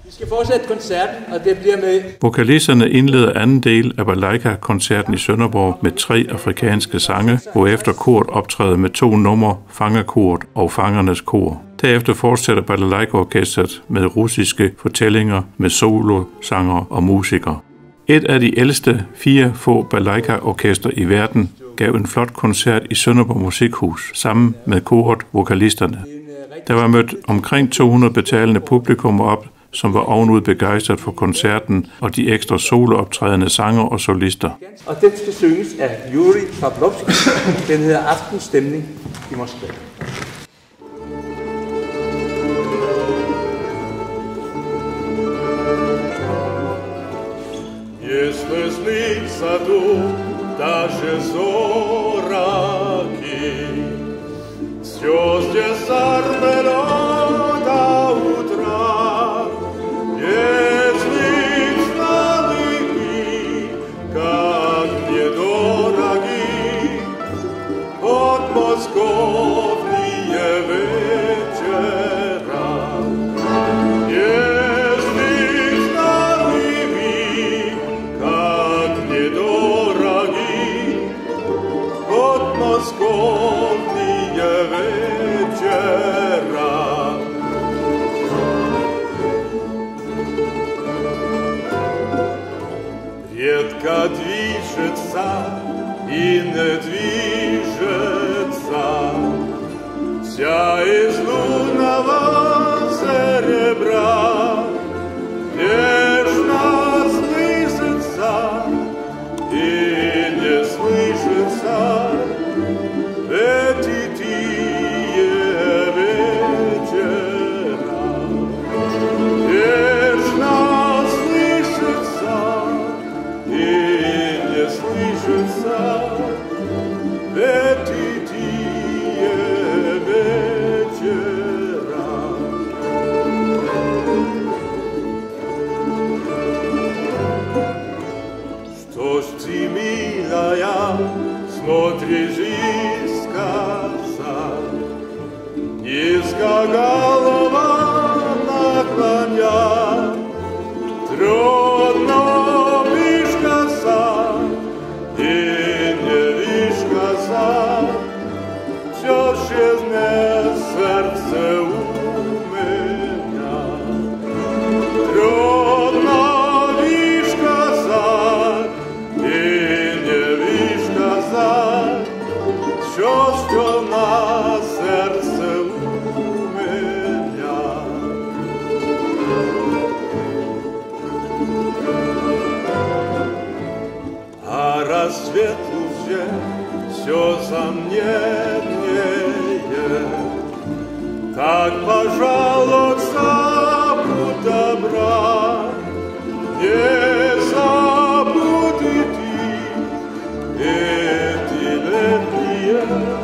Vi skal fortsætte koncerten, og det bliver med... Vokalisterne indleder anden del af Balalaika-koncerten i Sønderborg med 3 afrikanske sange, hvorefter koret optræder med 2 numre, Fangerkoret og Fangernes Kor. Derefter fortsætter Balalaika-orkestret med russiske fortællinger med solosanger og musikere. Et af de ældste 4 få Balalaika-orkester i verden gav en flot koncert i Sønderborg Musikhus sammen med koret vokalisterne. Der var mødt omkring 200 betalende publikum op, som var ovenud begejstret for koncerten og de ekstra solooptrædende sanger og solister. Og den skal synges af Yuri Pavlovsky. Den hedder Aftenstemning i Moskva. Если снится тут даже зораки, все здесь зарвено до утра. Если знали вы, как мне дороги подмосковные вечера. Если знали вы, как мне дороги подмосковные вечера. Редко движется и не движется вся из лунного серебра, нежно слышится и не слышится эти тихие вечера. Нежно слышится и не слышится эти тихие вечера. Что ж ты, милая, смотришь искоса, низко голова наклоня, трудно вишь коса и не вишь коса, все исчезне сердце у меня. Трудно вишь коса и не вишь коса, все на сердце у меня. А рассвет уже все сомнение, так, пожалуйста, будь добра, не забудь и ты эти летние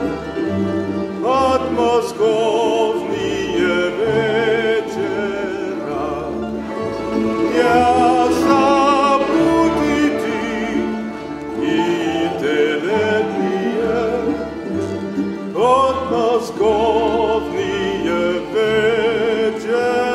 подмосковные вечера. Не забудь и ты эти летние подмосковные вечера.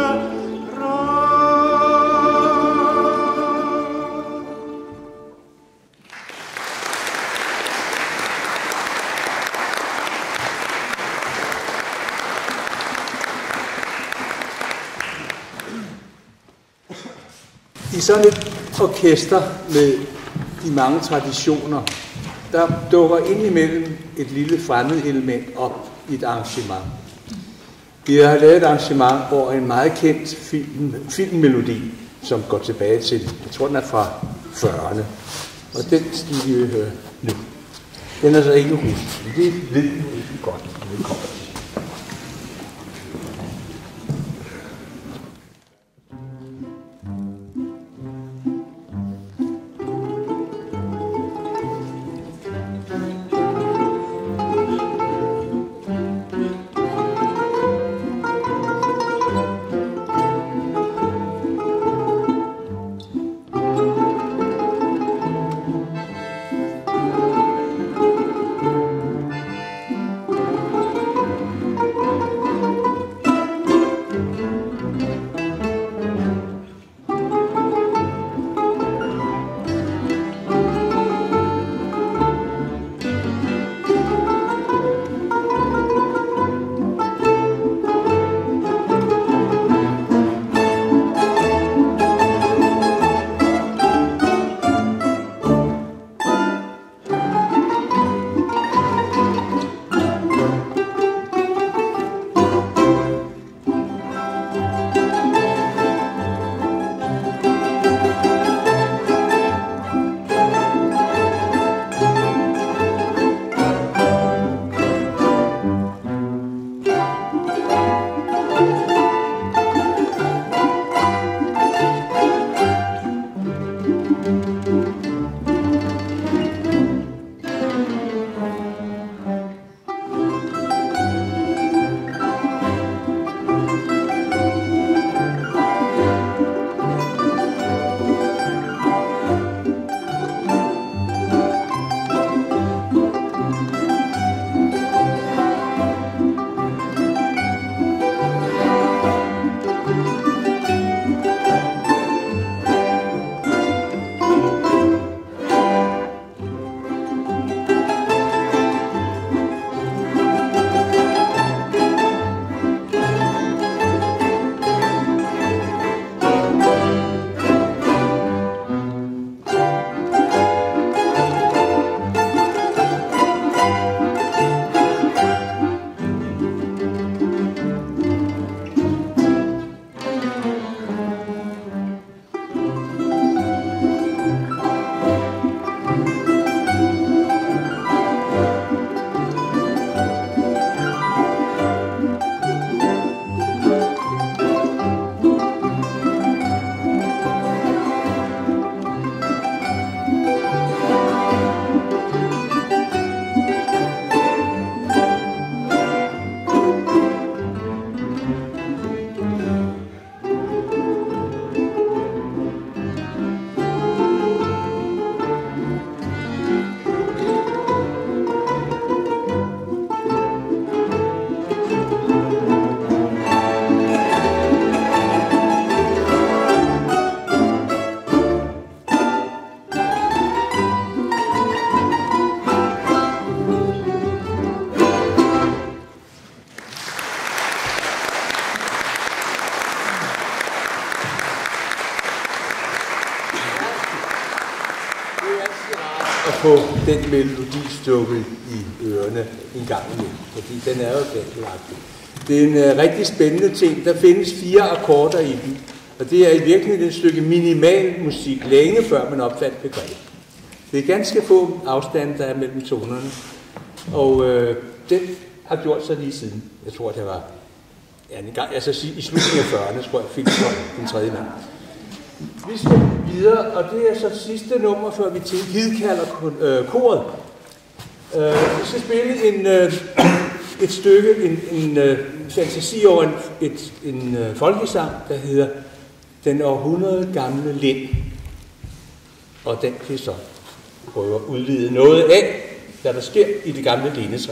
I sådan et orkester med de mange traditioner, der dukker indimellem et lille fremmed element op i et arrangement. Vi har lavet et arrangement over en meget kendt filmmelodi, som går tilbage til, jeg tror den er fra 40'erne. Og den skal vi høre nu. Den er så ikke russisk, men det ved vi ikke godt, når vi kommer til. få den melodi stukket i ørerne en gang imellem, fordi den er jo fabelagtig. Det er en rigtig spændende ting. Der findes 4 akkorder i den, og det er i virkeligheden et stykke minimal musik, længe før man opfandt begrebet. Det er ganske få afstande, der er mellem tonerne, og den har gjort sig lige siden. Jeg tror, det var en gang, altså i slutningen af 40'erne, tror jeg, fik den tredje mand. Vi skal videre, og det er så sidste nummer, før vi til hidkalder koret. Vi skal spille et stykke, en fantasi over en folkesang, der hedder Den århundrede gamle lind. Og den kan så prøve at udvide noget af, hvad der sker i det gamle lindetræ.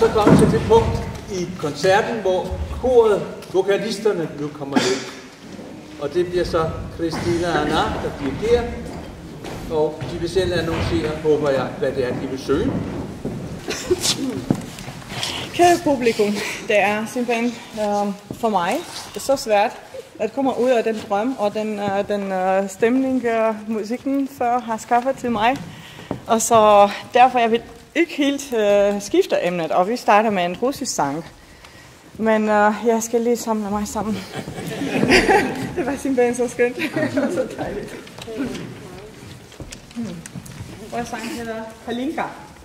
så kommet til det punkt i koncerten, hvor koret, vokalisterne nu kommer ned. Og det bliver så Christina Anna, der dirigerer. Og de vil selv annoncere, håber jeg, hvad det er, de vil synge. Kære publikum, det er simpelthen for mig så svært at komme ud af den drøm og den stemning, musikken før har skaffet til mig. Og så derfor jeg vil ikke helt skifte emnet, og vi starter med en russisk sang. Men jeg skal lige samle mig sammen. Det var simpelthen så skønt. Så dejligt. Vores sang hedder Kalinka.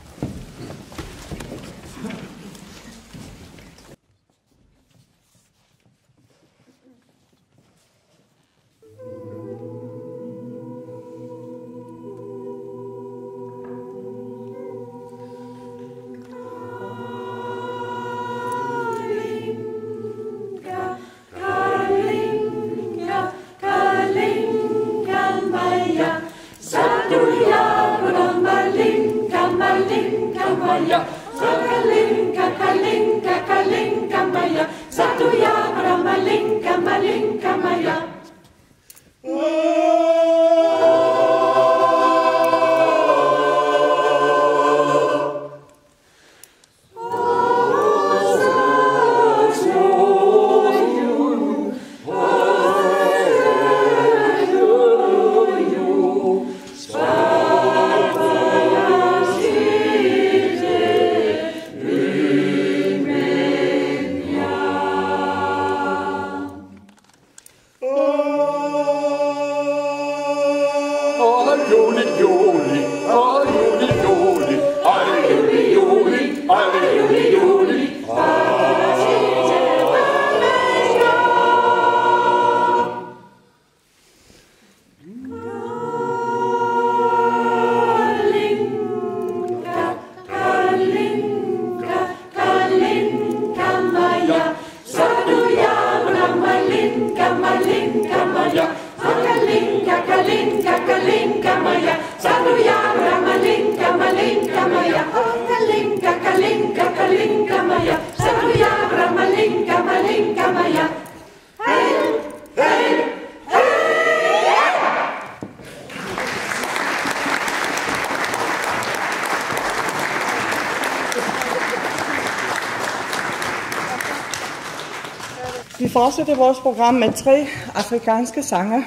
Vi fortsætter vores program med 3 afrikanske sange,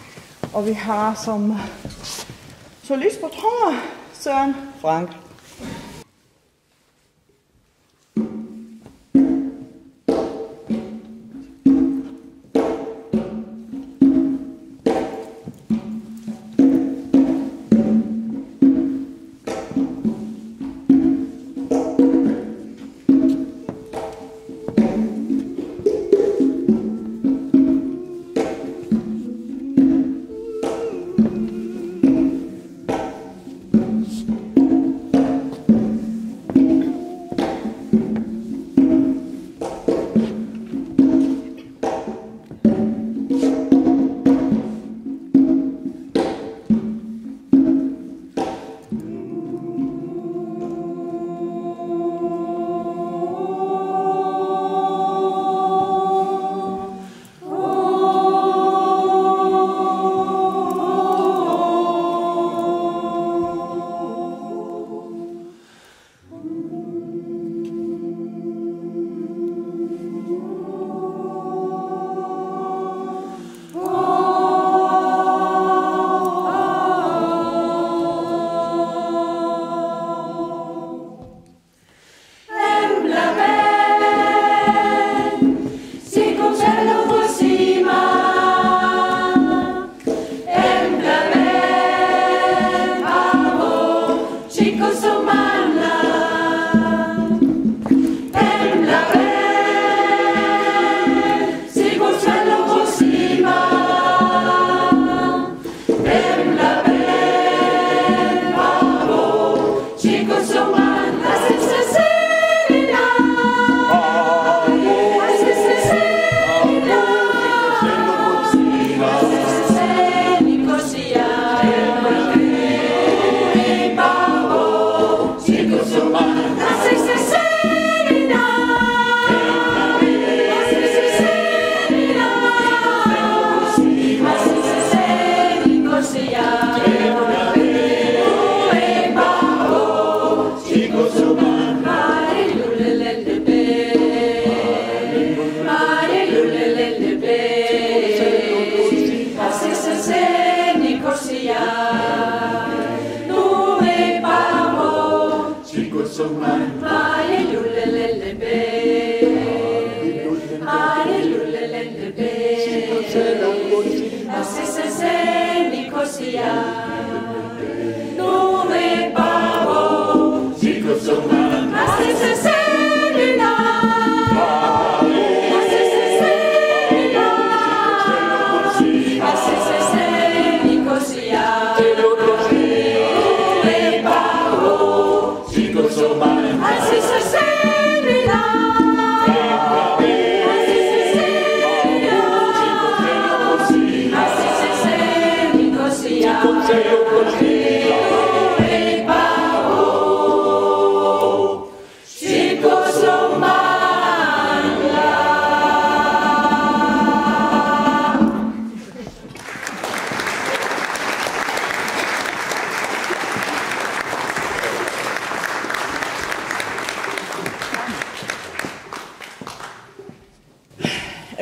og vi har som solist på trommer Søren Frank.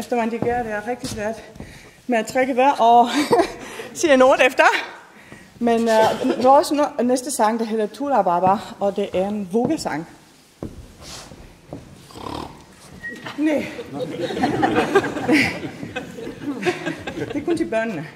efter man digerer, det er rigtig svært med at trække vejr og sige en ord efter. Men vores næste sang, der hedder Tula Baba, og det er en vuggesang. Nej. Det er kun til børnene.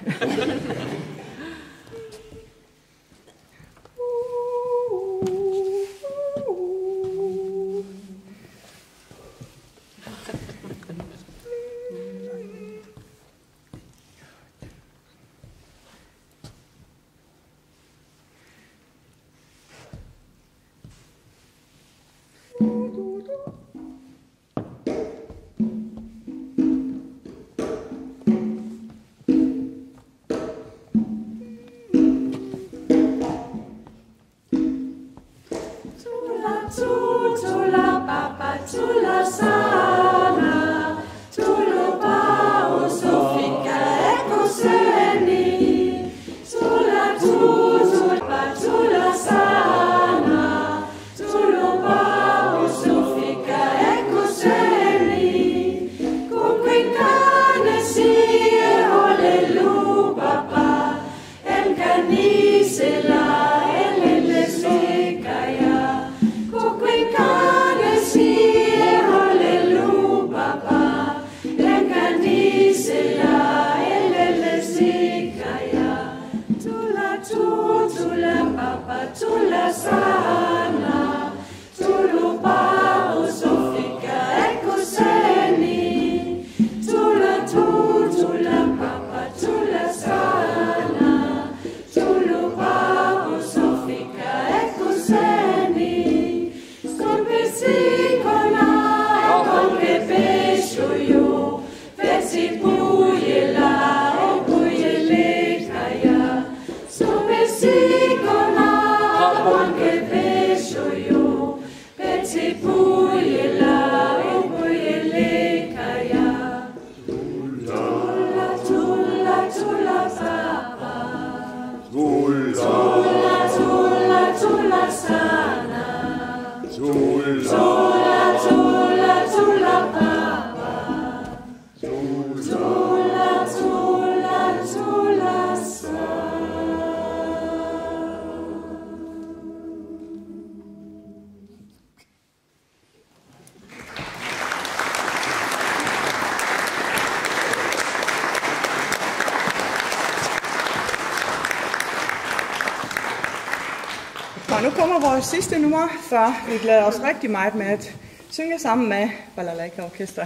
Og nu kommer vores sidste nummer, før vi glæder os rigtig meget med at synge sammen med Balalaika Orkester.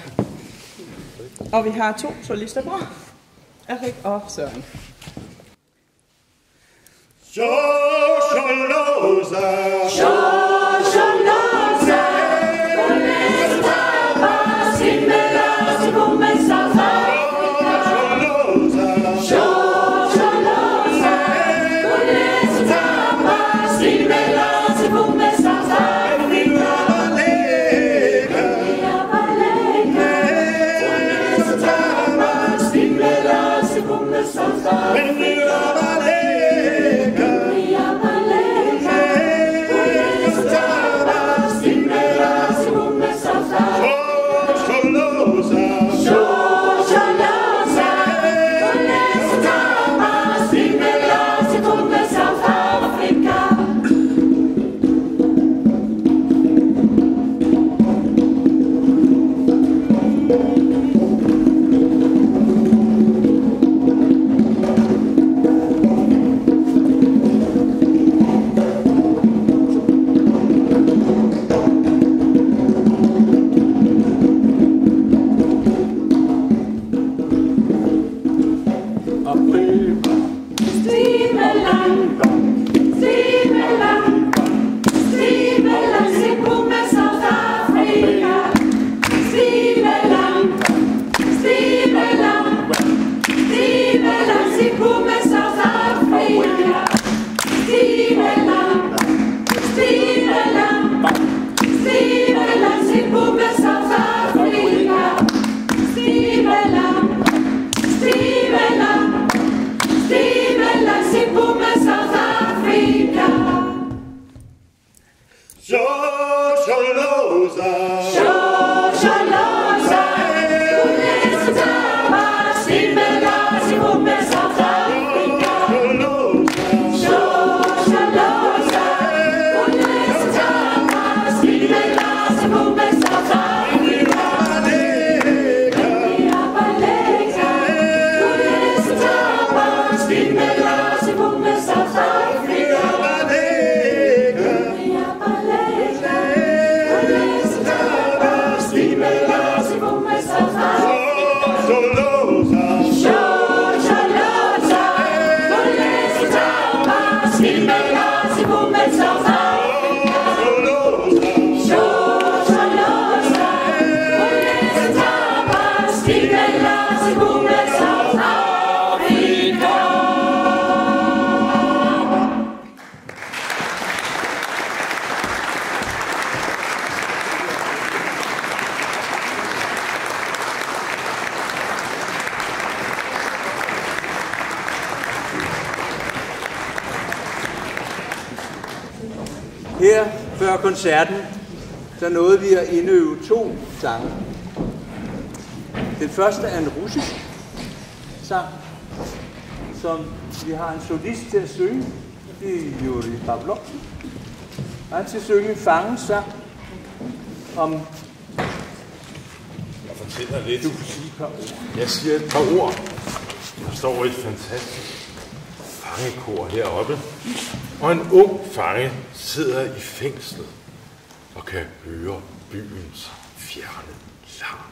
Og vi har 2 solister på, Erik og Søren. før koncerten, så nåede vi at indøve 2 sange. Den første er en russisk sang, som vi har en solist til at synge. Det er Yuri Pavlov. Han skal synge en fangesang om... Jeg fortæller lidt. Du kan sige et par ord. Jeg siger et par ord. Der står et fantastisk fangekor heroppe, og en ung fange sidder i fængslet og kan høre byens fjerne larm.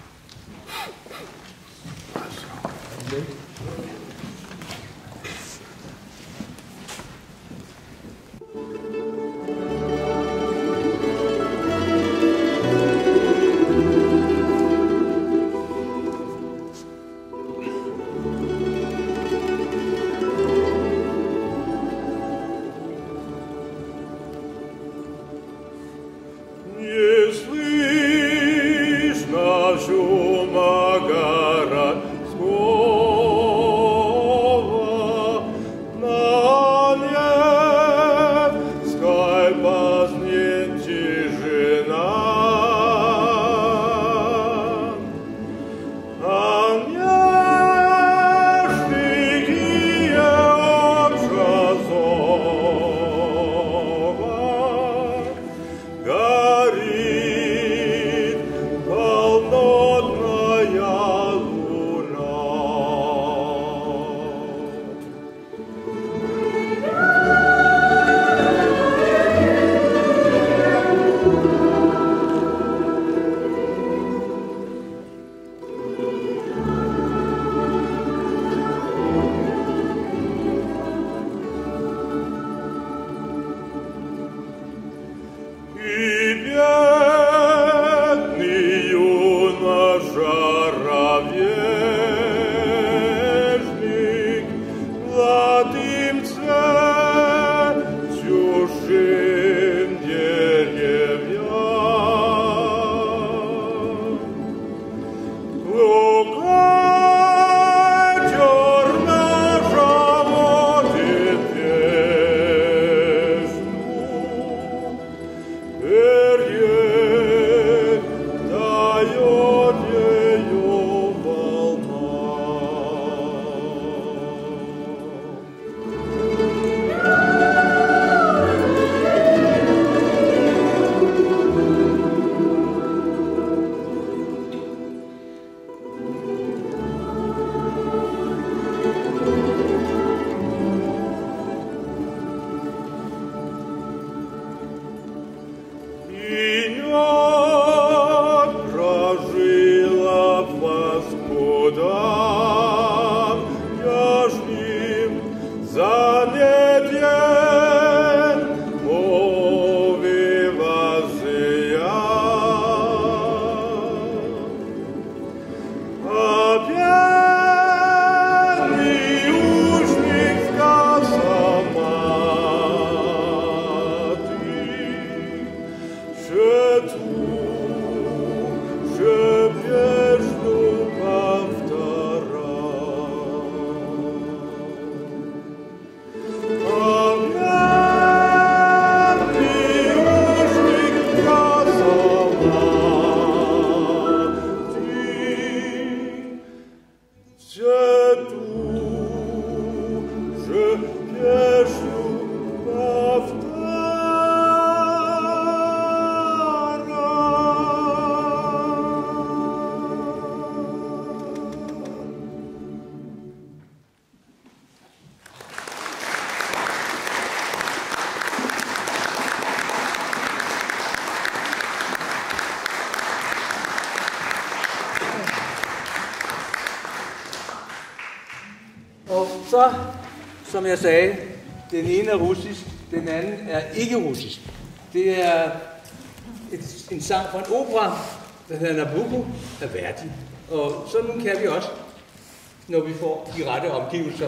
Så, som jeg sagde, den ene er russisk, den anden er ikke russisk. Det er en sang fra en opera, der hedder Nabucco af Verdi. Og sådan kan vi også, når vi får de rette omgivelser.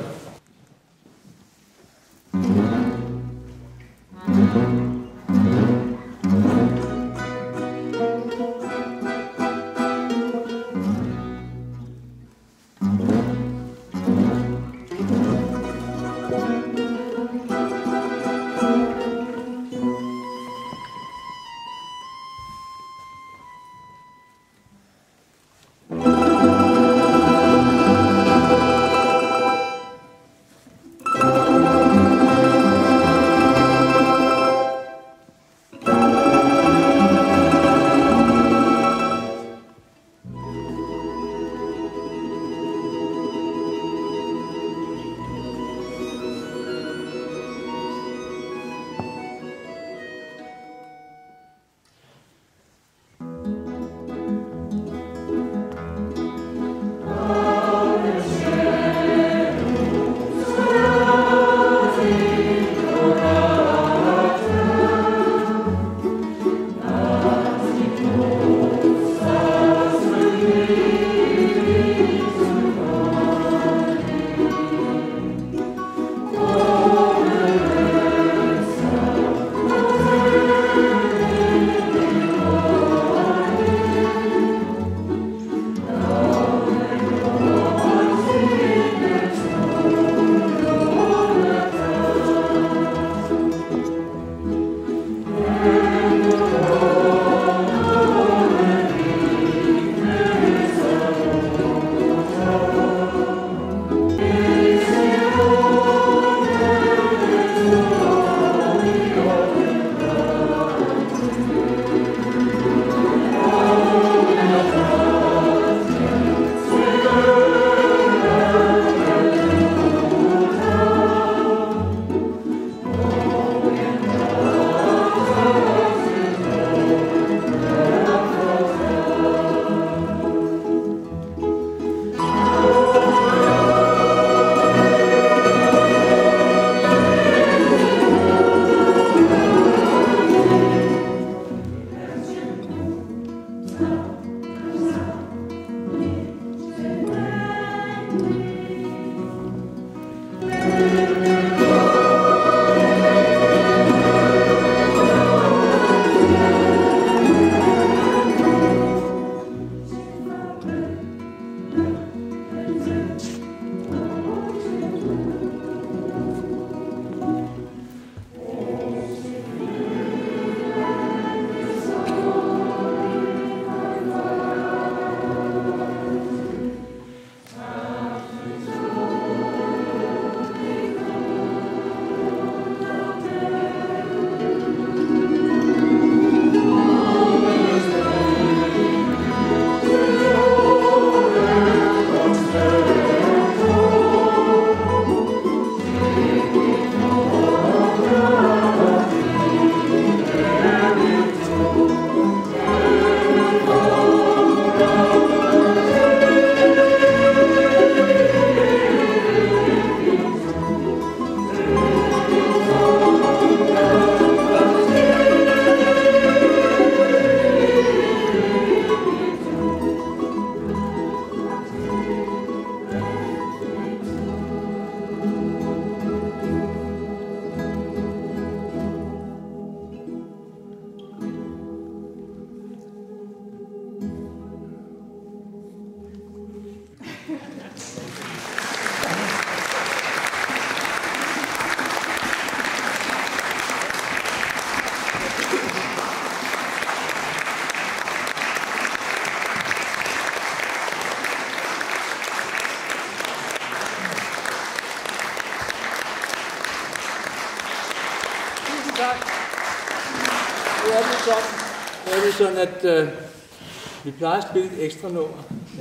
Nu er det sådan, at vi plejer at spille et ekstra nummer.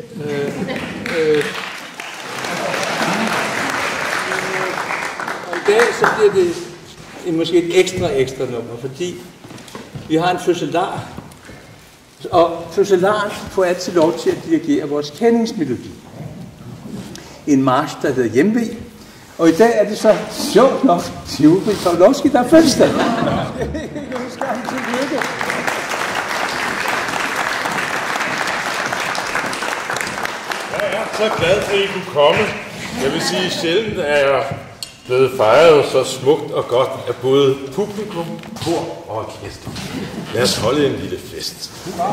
Og i dag så bliver det måske et ekstra nummer, fordi vi har en fødselar, og fødselaren får altid lov til at dirigere vores kendingsmelodi. En march, der hedder Hjemve. Og i dag er det så sjovt nok Tivoli Pavlovski, der er fødselsdag. Jeg er så glad for, at I kunne komme. Jeg vil sige, sjældent er jeg blevet fejret så smukt og godt af både publikum, kor og orkester. Lad os holde en lille fest.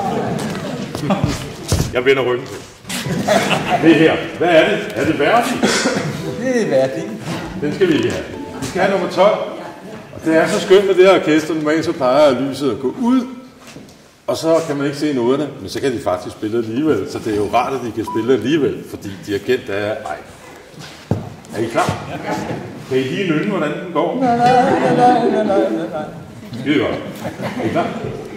Jeg vender ryggen på. Det her, hvad er det? Er det Verdi? Det er Verdi. Den skal vi ikke have. Vi skal have nummer 12. Og det er så skønt med det her orkester. Normalt så plejer lyset at gå ud, og så kan man ikke se noderne, men så kan de faktisk spille alligevel. Så det er jo rart, at de kan spille alligevel, fordi dirigent er ej. Er I klar? Kan I lige nynne, hvordan den går? Nej. Skide godt. Er I klar?